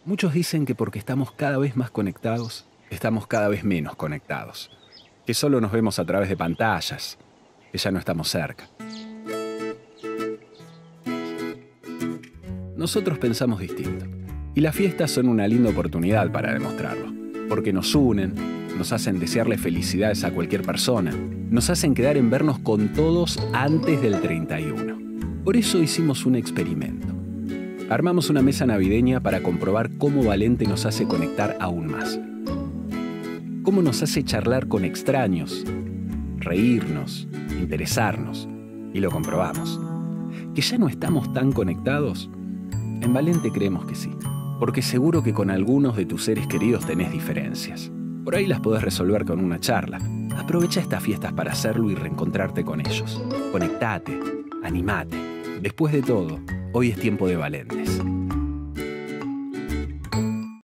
Muchos dicen que porque estamos cada vez más conectados, estamos cada vez menos conectados. Que solo nos vemos a través de pantallas, que ya no estamos cerca. Nosotros pensamos distinto. Y las fiestas son una linda oportunidad para demostrarlo. Porque nos unen, nos hacen desearle felicidades a cualquier persona, nos hacen quedar en vernos con todos antes del 31. Por eso hicimos un experimento. Armamos una mesa navideña para comprobar cómo Valente nos hace conectar aún más. Cómo nos hace charlar con extraños, reírnos, interesarnos. Y lo comprobamos. ¿Que ya no estamos tan conectados? En Valente creemos que sí. Porque seguro que con algunos de tus seres queridos tenés diferencias. Por ahí las podés resolver con una charla. Aprovecha estas fiestas para hacerlo y reencontrarte con ellos. Conectate, animate. Después de todo, hoy es tiempo de Valentes.